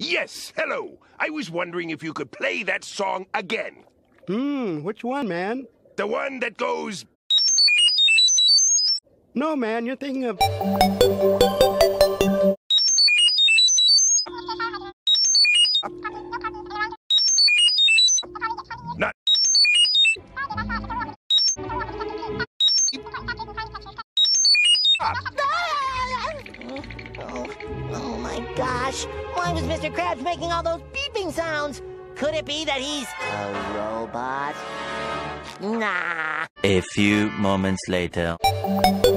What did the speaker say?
Yes, hello. I was wondering if you could play that song again. Which one, man? The one that goes... No, man, you're thinking of... Not... Oh my gosh! Why was Mr. Krabs making all those beeping sounds? Could it be that he's a robot? Nah. A few moments later.